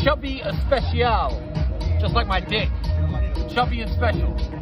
chubby and special, just like my dick, chubby and special.